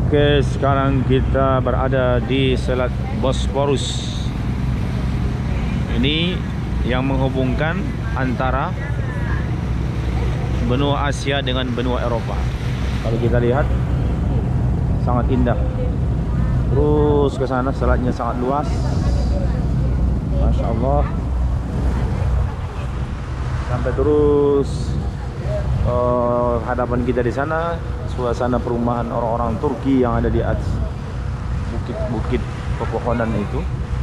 Oke, sekarang kita berada di Selat Bosporus. Ini yang menghubungkan antara benua Asia dengan benua Eropa. Kalau kita lihat sangat indah. Terus ke sana selatnya sangat luas. Masya Allah. Sampai terus hadapan kita di sana suasana perumahan orang-orang Turki yang ada di atas bukit-bukit pepohonan itu.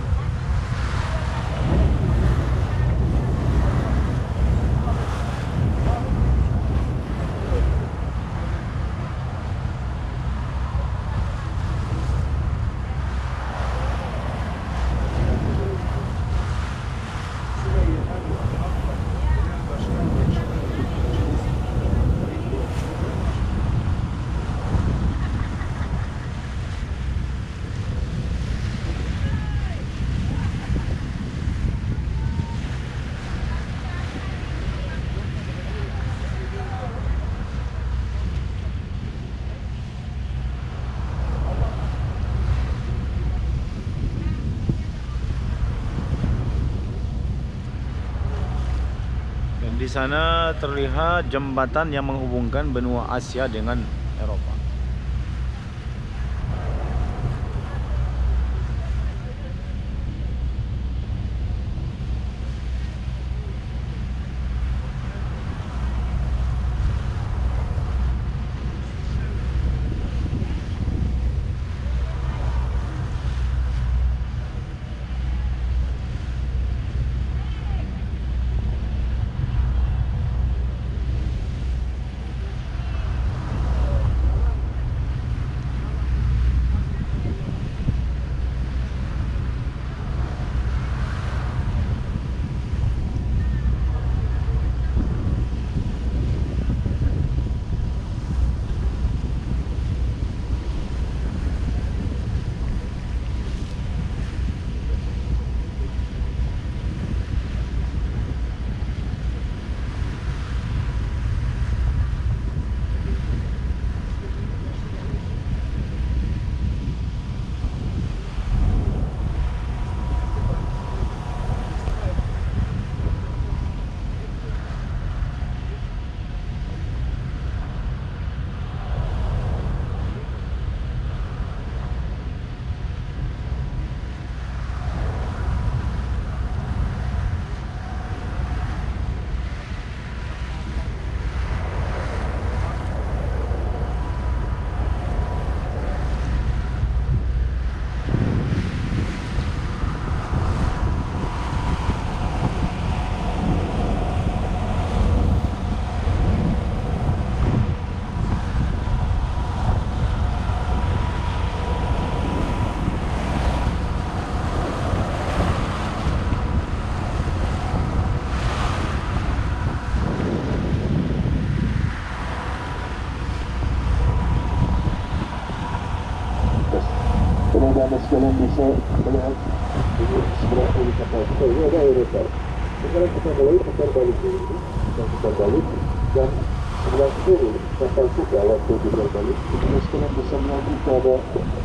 Di sana terlihat jembatan yang menghubungkan benua Asia dengan Eropa. Sekalian bisa melihat ini sebelah kiri kapal kita ini ada aerotel. Sekarang kita mulai putar balik ini dan putar balik, dan sebelah kiri kapal kita waktu putar balik kita sekarang bisa melihat kita ada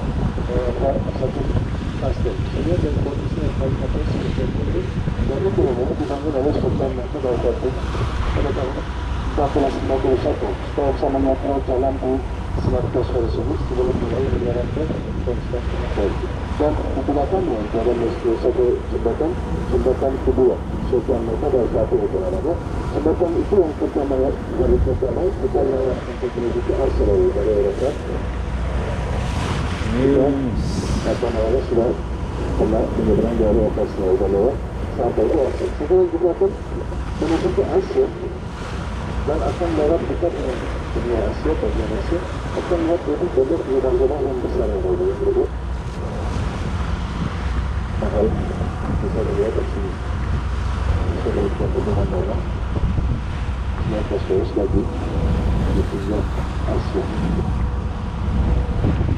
satu kastel. Ini ada kondisi yang paling atas seperti ini, dan itu umumnya dibangun oleh Sultan Mahmud al-Fatih pada tahun 1451 setelah samanya Raja Lampu 100 tersebut sebelum mulai menjalankan Konstantinopel. Dan di belakangnya ada satu jembatan kedua Sultan Mahmud al-Fatih itu namanya. Jembatan itu yang pertama kita lewat untuk menuju ke Asrawi dari Eropa. Apa namanya sudah pernah menyeberang dari Asrawi dan lewat sampai ke Asia. Sekarang jembatan menuju ke Asia dan akan lewat dekat dengan dunia Asia, bagian Asia, akan lewat lebih banyak lubang-lubang yang besar yang berbeda. Mahal, bisa dilihat di sini. Bisa dilihat hubungan orang yang terus lagi di dunia Asia.